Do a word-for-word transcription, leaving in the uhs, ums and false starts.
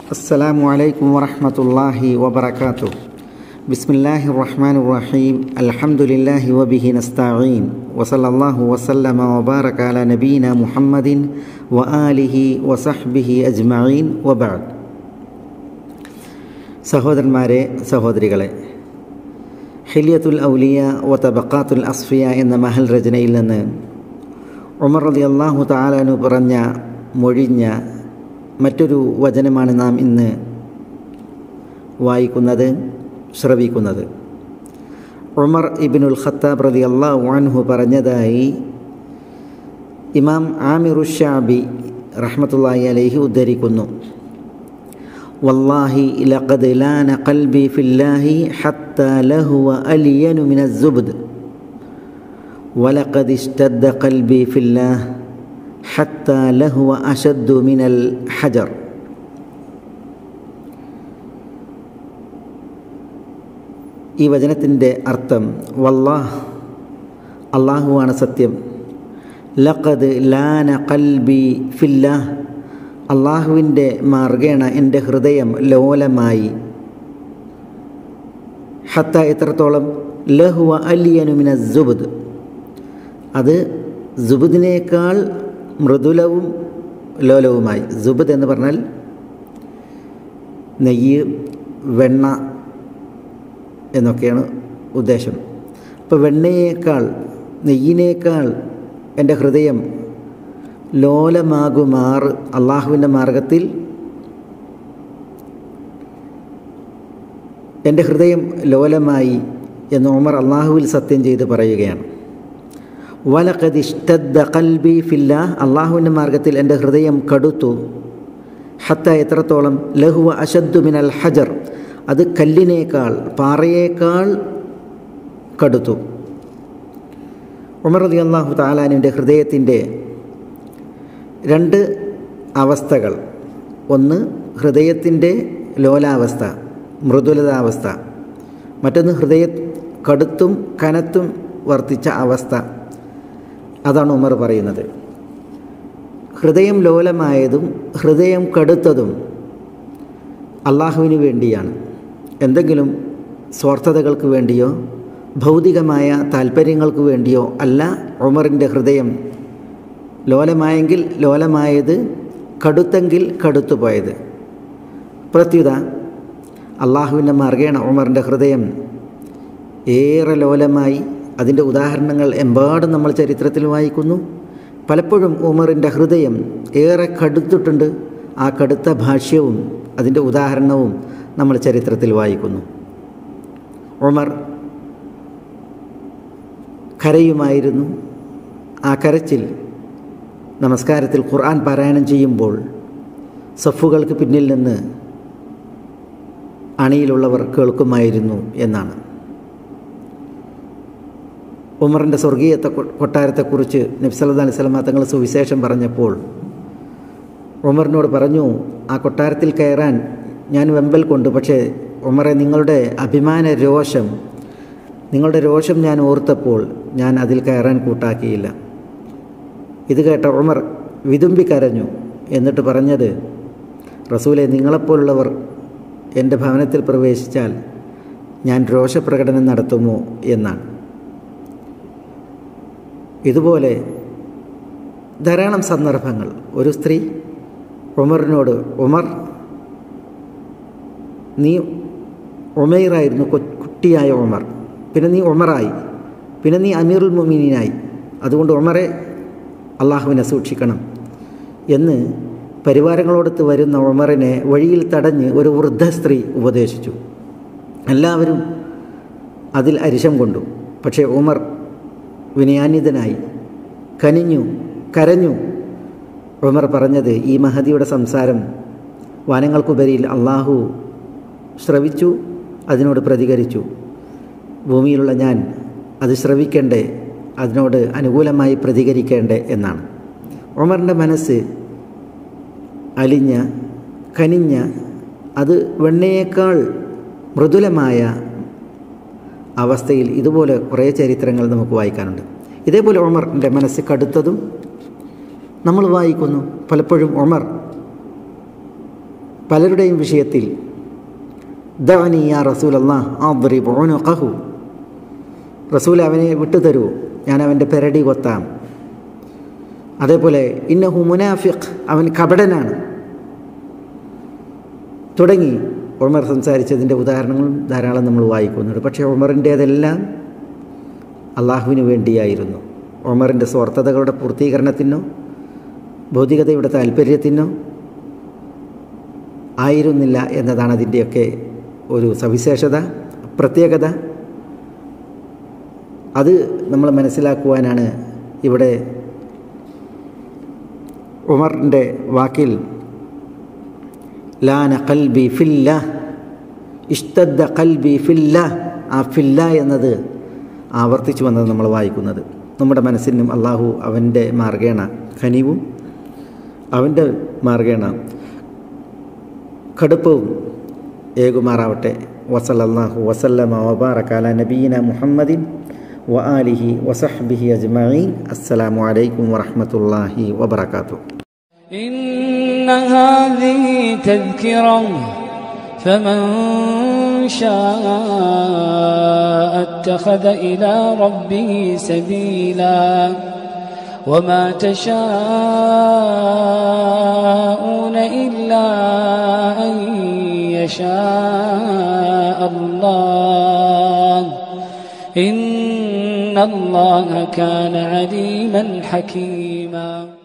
അസ്സലാമു അലൈക്കും വറഹ്മത്തുള്ളാഹി വബറകാതുഹു. ബിസ്മില്ലാഹിർ റഹ്മാനിർ റഹീം. അൽഹംദുലില്ലാഹി വബിഹി നസ്തഈൻ. വസല്ലല്ലാഹു വസല്ലമ വബാറക അലാ നബീന മുഹമ്മദിൻ വആലിഹി വസഹ്ബിഹി അജ്മഈൻ വബഅദ്. സഹോദരന്മാരെ, സഹോദരികളെ, ഹില്യത്തുൽ ഔലിയ വ തബഖാത്തുൽ അസ്ഫിയ എന്ന മഹൽ രചനയിൽ നിന്ന് ഉമർ റളിയല്ലാഹു തആല അൻഹു പറഞ്ഞ മൊഴിഞ്ഞ മറ്റൊരു വചനമാണ് നാം ഇന്ന് വായിക്കുന്നത്, ശ്രവിക്കുന്നത്. ഉമർ ഇബ്നുൽ ഖത്താബ് റളിയല്ലാഹു അൻഹു പറഞ്ഞതായി ഇമാം ആമിറു ശഅബി റഹ്മത്തുള്ളാഹി അലൈഹി ഉദ്ധരിക്കുന്നു. വല്ലാഹി ലഖദ് ലാന ഖൽബി ഫില്ലാഹി ഹത്താ ലഹുവ അലിയനു മിനസ് സുബ്ദ് വലഖദ് ഇസ്തദ്ദ ഖൽബി ഫില്ലാഹ് ഹത്താ ലഹുവ അശദ്ദു മിനൽ ഹജർ. ഈ വചനത്തിൻ്റെ അർത്ഥം, വല്ലാഹ് അള്ളാഹുവാണ് സത്യം, ലഖദ് ലാന ഖൽബി ഫില്ലാഹ് അള്ളാഹുവിൻ്റെ മാർഗേണ എൻ്റെ ഹൃദയം ലോലമായി, ഹത്ത എത്രത്തോളം, ലഹുവ അലിയനു മിനസ് സുബ്ദ് അത് സുബ്ദിനേക്കാൾ മൃദുലവും ലോലവുമായി. സുബ്ദ് എന്ന് പറഞ്ഞാൽ നെയ്യ്, വെണ്ണ എന്നൊക്കെയാണ് ഉദ്ദേശം. അപ്പോൾ വെണ്ണയേക്കാൾ, നെയ്യിനേക്കാൾ എൻ്റെ ഹൃദയം ലോലമാകുമാർ അള്ളാഹുവിൻ്റെ മാർഗത്തിൽ എൻ്റെ ഹൃദയം ലോലമായി എന്ന് ഉമർ അള്ളാഹുവിൽ സത്യം ചെയ്ത് പറയുകയാണ്. വലഖദ് ഇസ്തദ്ദ ഖൽബി ഫില്ലാഹ് അള്ളാഹുവിൻ്റെ മാർഗത്തിൽ എൻ്റെ ഹൃദയം കടുത്തു, ഹത്ത എത്രത്തോളം, ലഹുവ അശദ്ദു മിനൽ ഹജർ അത് കല്ലിനേക്കാൾ, പാറയേക്കാൾ കടുത്തു. ഉമർ റളിയല്ലാഹു തആല അൻഹുവിൻ്റെ ഹൃദയത്തിൻ്റെ രണ്ട് അവസ്ഥകൾ, ഒന്ന് ഹൃദയത്തിൻ്റെ ലോലാവസ്ഥ, മൃദുലതാവസ്ഥ, മറ്റൊന്ന് ഹൃദയ കടുത്തും കനത്തും വർത്തിച്ച അവസ്ഥ. അതാണ് ഉമർ പറയുന്നത്. ഹൃദയം ലോലമായതും ഹൃദയം കടുത്തതും അള്ളാഹുവിന് വേണ്ടിയാണ്. എന്തെങ്കിലും സ്വാർത്ഥതകൾക്ക് വേണ്ടിയോ ഭൗതികമായ താല്പര്യങ്ങൾക്ക് വേണ്ടിയോ അല്ല ഉമറിൻ്റെ ഹൃദയം ലോലമായെങ്കിൽ ലോലമായത്, കടുത്തെങ്കിൽ കടുത്തുപോയത്. പ്രത്യുത അള്ളാഹുവിൻ്റെ മാർഗേണ ഉമറിൻ്റെ ഹൃദയം ഏറെ ലോലമായി. അതിൻ്റെ ഉദാഹരണങ്ങൾ എമ്പാടും നമ്മൾ ചരിത്രത്തിൽ വായിക്കുന്നു. പലപ്പോഴും ഉമറിൻ്റെ ഹൃദയം ഏറെ കടുത്തിട്ടുണ്ട്. ആ കടുത്ത ഭാഷ്യവും അതിൻ്റെ ഉദാഹരണവും നമ്മൾ ചരിത്രത്തിൽ വായിക്കുന്നു. ഉമർ കരയുമായിരുന്നു. ആ കരച്ചിൽ നമസ്കാരത്തിൽ ഖുർആൻ പാരായണം ചെയ്യുമ്പോൾ സഫുകൾക്ക് പിന്നിൽ നിന്ന് അണിയിലുള്ളവർ കേൾക്കുമായിരുന്നു എന്നാണ്. ഉമറിൻ്റെ സ്വർഗീയ കൊട്ടാരത്തെക്കുറിച്ച് നബി സല്ലല്ലാഹു അലൈഹി വസല്ലം തങ്ങൾ സുവിശേഷം പറഞ്ഞപ്പോൾ ഉമറിനോട് പറഞ്ഞു, ആ കൊട്ടാരത്തിൽ കയറാൻ ഞാൻ വെമ്പൽ കൊണ്ടു, പക്ഷേ ഉമറെ, നിങ്ങളുടെ അഭിമാന രോഷം, നിങ്ങളുടെ രോഷം ഞാൻ ഓർത്തപ്പോൾ ഞാൻ അതിൽ കയറാൻ കൂട്ടാക്കിയില്ല. ഇത് കേട്ട ഉമർ വിതുമ്പി കരഞ്ഞു. എന്നിട്ട് പറഞ്ഞത്, റസൂലെ, നിങ്ങളെപ്പോലുള്ളവർ എൻ്റെ ഭവനത്തിൽ പ്രവേശിച്ചാൽ ഞാൻ രോഷപ്രകടനം നടത്തുമോ എന്നാണ്. ഇതുപോലെ ധാരാളം സന്ദർഭങ്ങൾ. ഒരു സ്ത്രീ ഉമറിനോട്, ഉമർ, നീ ഉമൈറായിരുന്നു, കുട്ടിയായ ഉമർ, പിന്നെ നീ ഉമറായി, പിന്നെ നീ അമീറുൽ മുഅ്മിനീനായി, അതുകൊണ്ട് ഉമറെ അള്ളാഹുവിനെ സൂക്ഷിക്കണം എന്ന് പരിവാരങ്ങളോടൊത്ത് വരുന്ന ഉമറിനെ വഴിയിൽ തടഞ്ഞ് ഒരു വൃദ്ധ സ്ത്രീ ഉപദേശിച്ചു. എല്ലാവരും അതിൽ അരിശം കൊണ്ടു. പക്ഷേ ഉമർ വിനയാന്വിതനായി, കനിഞ്ഞു, കരഞ്ഞു. ഉമർ പറഞ്ഞത്, ഈ മഹദിയുടെ സംസാരം വാനങ്ങൾക്കുപരിയിൽ അള്ളാഹു ശ്രവിച്ചു, അതിനോട് പ്രതികരിച്ചു. ഭൂമിയിലുള്ള ഞാൻ അത് ശ്രവിക്കേണ്ടേ, അതിനോട് അനുകൂലമായി പ്രതികരിക്കേണ്ടേ എന്നാണ്. ഉമറിൻ്റെ മനസ്സ് അലിഞ്ഞ, കനിഞ്ഞ, അത് വെണ്ണയേക്കാൾ മൃദുലമായ അവസ്ഥയിൽ ഇതുപോലെ കുറേ ചരിത്രങ്ങൾ നമുക്ക് വായിക്കാനുണ്ട്. ഇതേപോലെ ഉമറിൻ്റെ മനസ്സ് കടുത്തതും നമ്മൾ വായിക്കുന്നു. പലപ്പോഴും ഉമർ പലരുടെയും വിഷയത്തിൽ ദഅനി യാ റസൂലല്ലാഹ് അദ്രിബ് ഉനുഖഹു, റസൂൽ അവനെ വിട്ടുതരൂ, ഞാൻ അവൻ്റെ പെരടി കൊത്താം. അതേപോലെ ഇന്നഹു മുനാഫിഖ്, അവൻ കപടനാണ് തുടങ്ങി ഉമർ സംസാരിച്ചതിൻ്റെ ഉദാഹരണങ്ങളും ധാരാളം നമ്മൾ വായിക്കുന്നുണ്ട്. പക്ഷേ ഉമറിൻ്റേതെല്ലാം അള്ളാഹുവിന് വേണ്ടിയായിരുന്നു. ഉമറിൻ്റെ സ്വാർത്ഥതകളുടെ പൂർത്തീകരണത്തിനോ ഭൗതികതയുടെ താല്പര്യത്തിനോ ആയിരുന്നില്ല എന്നതാണ് അതിൻ്റെയൊക്കെ ഒരു സവിശേഷത, പ്രത്യേകത. അത് നമ്മൾ മനസ്സിലാക്കുവാനാണ് ഇവിടെ ഉമറിൻ്റെ വാക്കിൽ ലാന ഖൽബി ഫില്ല ഇഷ്തദ്ദ ഖൽബി ഫില്ല, ആ ഫില്ല എന്നത് ആവർത്തിച്ചു വന്നത് നമ്മൾ വായിക്കുന്നത്. നമ്മുടെ മനസ്സിനും അള്ളാഹു അവൻ്റെ മാർഗേണ ഖനീവും അവൻ്റെ മാർഗേണ കടുപ്പവും ഏകുമാറാവട്ടെ. വസല്ലല്ലാഹു വസല്ലമ വബാറക അലാ നബിയിന മുഹമ്മദിൻ വ ആലിഹി വസഹ്ബിഹി അജ്മഈൻ. അസ്സലാമു അലൈക്കും വറഹ്മത്തുള്ളാഹി വബറകാതുഹു. ഇന്ന ഹാദിഹി തദ്കിറ ഫമൻ ശാഅ അത്തഖദ ഇലാ റബ്ബിഹി സബീലാ وما تشاءون إلا أن يشاء الله إن الله كان عليما حكيما.